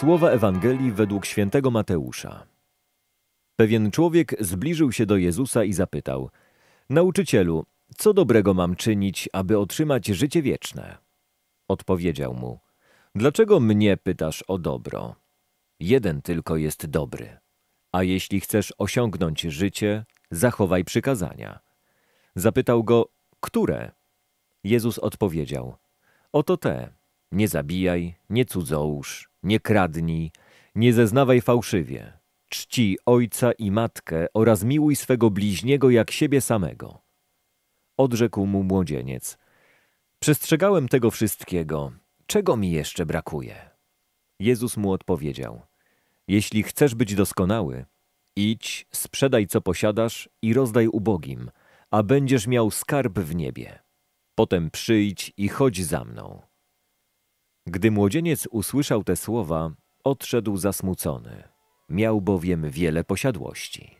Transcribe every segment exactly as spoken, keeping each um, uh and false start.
Słowa Ewangelii według świętego Mateusza. Pewien człowiek zbliżył się do Jezusa i zapytał: Nauczycielu, co dobrego mam czynić, aby otrzymać życie wieczne? Odpowiedział mu: Dlaczego mnie pytasz o dobro? Jeden tylko jest dobry. A jeśli chcesz osiągnąć życie, zachowaj przykazania. Zapytał go: Które? Jezus odpowiedział: Oto te: nie zabijaj, nie cudzołóż, nie kradnij, nie zeznawaj fałszywie, czcij ojca i matkę oraz miłuj swego bliźniego jak siebie samego. Odrzekł mu młodzieniec: Przestrzegałem tego wszystkiego, czego mi jeszcze brakuje? Jezus mu odpowiedział: Jeśli chcesz być doskonały, idź, sprzedaj co posiadasz i rozdaj ubogim, a będziesz miał skarb w niebie. Potem przyjdź i chodź za mną. Gdy młodzieniec usłyszał te słowa, odszedł zasmucony. Miał bowiem wiele posiadłości.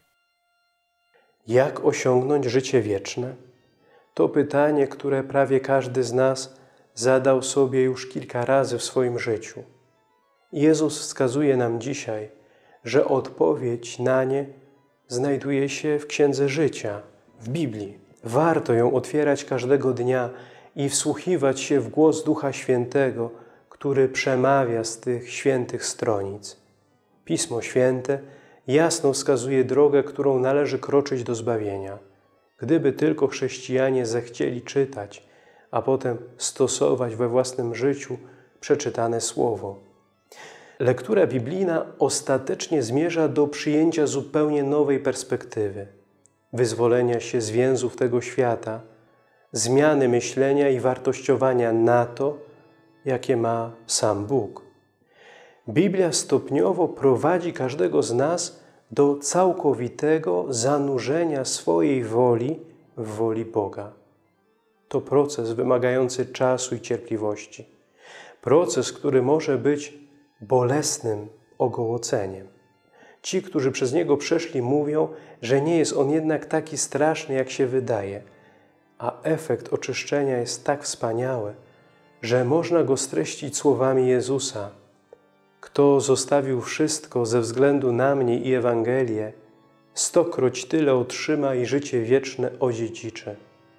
Jak osiągnąć życie wieczne? To pytanie, które prawie każdy z nas zadał sobie już kilka razy w swoim życiu. Jezus wskazuje nam dzisiaj, że odpowiedź na nie znajduje się w Księdze Życia, w Biblii. Warto ją otwierać każdego dnia i wsłuchiwać się w głos Ducha Świętego, który przemawia z tych świętych stronic. Pismo Święte jasno wskazuje drogę, którą należy kroczyć do zbawienia. Gdyby tylko chrześcijanie zechcieli czytać, a potem stosować we własnym życiu przeczytane Słowo. Lektura biblijna ostatecznie zmierza do przyjęcia zupełnie nowej perspektywy, wyzwolenia się z więzów tego świata, zmiany myślenia i wartościowania na to, jakie ma sam Bóg. Biblia stopniowo prowadzi każdego z nas do całkowitego zanurzenia swojej woli w woli Boga. To proces wymagający czasu i cierpliwości. Proces, który może być bolesnym ogołoceniem. Ci, którzy przez niego przeszli, mówią, że nie jest on jednak taki straszny, jak się wydaje, a efekt oczyszczenia jest tak wspaniały, że można go streścić słowami Jezusa: Kto zostawił wszystko ze względu na mnie i Ewangelię, stokroć tyle otrzyma i życie wieczne odziedziczy.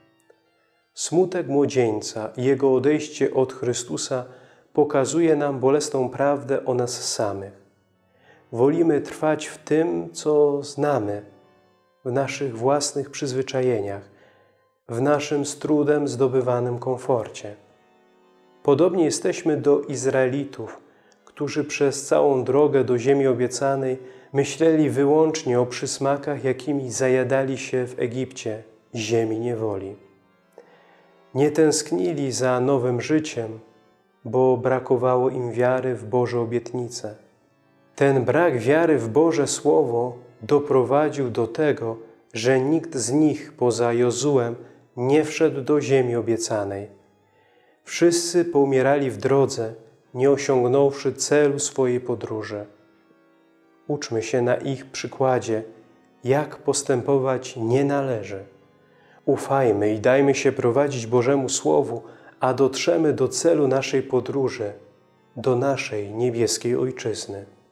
Smutek młodzieńca i jego odejście od Chrystusa pokazuje nam bolesną prawdę o nas samych. Wolimy trwać w tym, co znamy, w naszych własnych przyzwyczajeniach, w naszym z trudem zdobywanym komforcie. Podobnie jesteśmy do Izraelitów, którzy przez całą drogę do ziemi obiecanej myśleli wyłącznie o przysmakach, jakimi zajadali się w Egipcie, ziemi niewoli. Nie tęsknili za nowym życiem, bo brakowało im wiary w Boże obietnice. Ten brak wiary w Boże Słowo doprowadził do tego, że nikt z nich poza Jozułem nie wszedł do ziemi obiecanej. Wszyscy poumierali w drodze, nie osiągnąwszy celu swojej podróży. Uczmy się na ich przykładzie, jak postępować nie należy. Ufajmy i dajmy się prowadzić Bożemu Słowu, a dotrzemy do celu naszej podróży, do naszej niebieskiej Ojczyzny.